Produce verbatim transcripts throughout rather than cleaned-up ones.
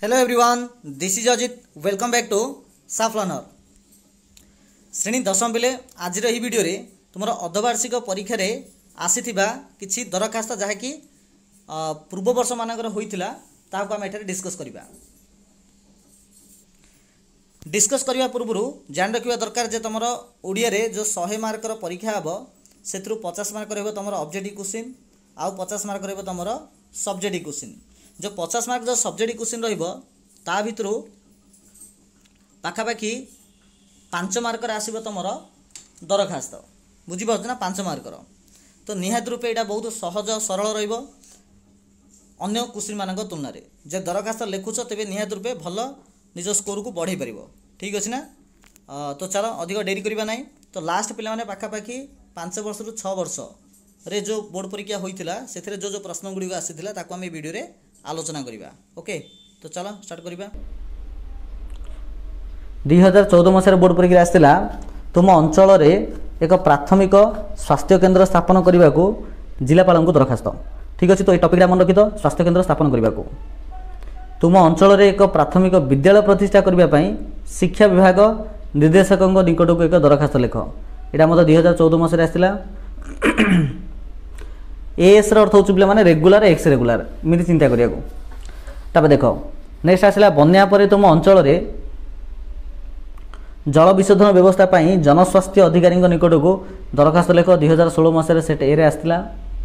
Hello everyone, this is Ajit. Welcome back to साफ learner. श्रेणी दशम बेले आज भिडियो रे तुम अर्धवार्षिक परीक्षा रे आसीथिबा किछि दरखास्त जहाँकि पूर्व वर्ष मानकर होइतिला ताहाको आम एठारे डिस्कस करिबा। डिस्कस करने पूर्व जान रखा दरकार जे तुम ओडिया रे जो सौ मार्कर परीक्षा हम से पचास मार्क रहिबो तुम ऑब्जेक्टिव क्वेश्चन आउ पचास मार्क रहिबो तुम सब्जेक्टिव क्वेश्चन। जो पचास मार्क जो सब्जेक्टिव क्वेश्चन रहिबो ता भितरु पाखापाखि पांच मार्कर आसीबो तुमर दरखास्त। बुझी पाउछ ना? पांच मार्कर तो निहात रूपे एटा बहुत सहज सरल रहिबो अन्य क्वेश्चन मानक तुलना रे। जे दरखास्त लेखुछ तेबे निहात रूपे भल निज स्कोर को बढ़ाई पारिबो। ठीक अछि ना? तो चलो अधिक डेरी करिबा नाही। तो लास्ट पिला माने पाखापाखि पांच वर्ष रु छह वर्ष रे जो बोर्ड परीक्षा होइतिला सेथिरे जो जो प्रश्न गुडी आसीतिला ताको हम ए वीडियो रे आलोचना करिबा। ओके, तो चलो स्टार्ट करिबा। दुई हजार चौदह मसीह बोर्ड परीक्षा आसीतिला तुम अंचल रे एक प्राथमिक स्वास्थ्य केन्द्र स्थापन करने को जिलापाल को दरखास्त। ठीक अच्छे, तो ये टॉपिक मन रखी। तो स्वास्थ्य केन्द्र स्थापन करने को तुम अंचल रे एक प्राथमिक विद्यालय प्रतिष्ठा करने शिक्षा विभाग निर्देशक निकट को एक दरखास्त लेख। यहाँ मतलब दुई हजार चौदह मसीह आसला। एएस अर्थ हो पे रेगुलार एक्स रेगुलार मिली चिंता करिया को। तब देख नेक्स्ट आसला बन्या पर तुम अंचल रे जल विशोधन व्यवस्था पाई जनस्वास्थ्य अधिकारी निकट को दरखास्त लेख। दुई हजार षोलह मसीह सेट ए आसला।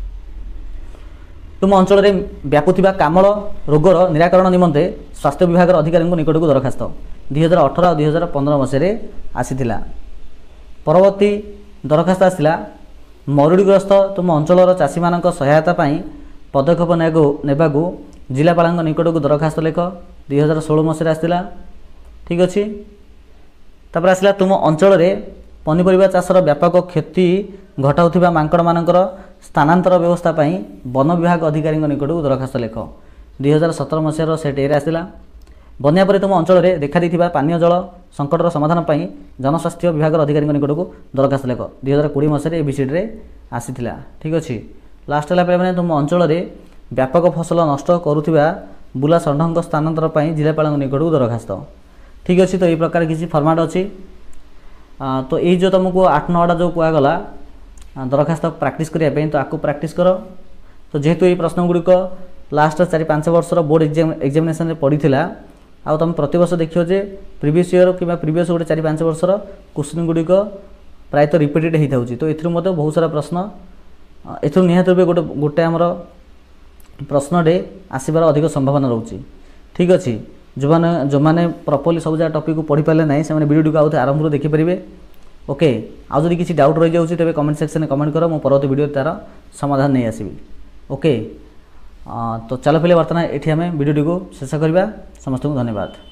तुम अंचल रे व्यापुथिबा कामल रोगर निराकरण निमंते स्वास्थ्य विभाग अधिकारी निकट को दरखास्त दुई हजार अठर और दुई हजार पंद्रह मसीह आसीथिला। परवर्ती दरखास्त आसला मरुड़ीग्रस्त तुम अंचल चाषी मान सहायता पाई पदक्षेप नेबाकू जिलापाल निकट को दरखास्त लेख। दुई हजार षोलह मसीह आसला। ठीक अच्छे, तापर आसला तुम अंचल रे पनीपरिया चाषर व्यापक क्षति घटाउथिबा मांकड़ मानकर स्थानांतर व्यवस्था पाई वन विभाग अधिकारी निकट को दरखास्त लेख। दुई हजार सतर मसीह सेट ए आसला। बन्या पर तुम अंचल रे देखा देथिबा पानीय जल संकटर समाधान पाई जनस्वास्थ्य विभाग अधिकारी निकट को दरखास्त लेख। दुई हजार कोड़े मसीह एबीसीडी रे आसीथिला। ठीक अच्छे, लास्ट है पे तुम अंचल रे व्यापक फसल नष्ट करुथिबा बुला षंढ स्थानांतर पाई जिलापाल निकट को दरखास्त। ठीक अच्छे, तो ये प्रकार किसी फर्माट अच्छी। तो ये जो तुमको आठ नौटा जो कहगला दरखास्त प्रैक्टिस करने तो आपको प्रैक्टिस कर। तो जेहेतु ये प्रश्न गुड़िक लास्ट चार पांच वर्षर बोर्ड एग्जाम एग्जामिनेशन पड़ीला आ तुम प्रतिवर्ष देखियो जे प्रीवियस ईयर कि प्रीवियस गोटे चार पांच वर्षर क्वेश्चन गुड़िक प्रायतः रिपीटेड होता है। तो एथुरु मते बहुत सारा प्रश्न एथुरु निहात रूपे गोटे गोटे आमर प्रश्न डे आसबार अधिक संभावना रोचे। ठीक अच्छे, जो मैंने जो मैंने प्रॉपर्ली सब जगह टॉपिक को पढ़ी पारे ना से वीडियो को आउे आरंभ देखिपारे। ओके, आउ जदि किसी डाउट रही जाऊँगी तेज कमेंट सेक्शन में कमेंट कर, मु परवर्ती वीडियो तार समाधान नहीं आसबि। ओके, तो चलो पहले बर्तमान ये आम वीडियो को शेष करवा। समस्त को धन्यवाद।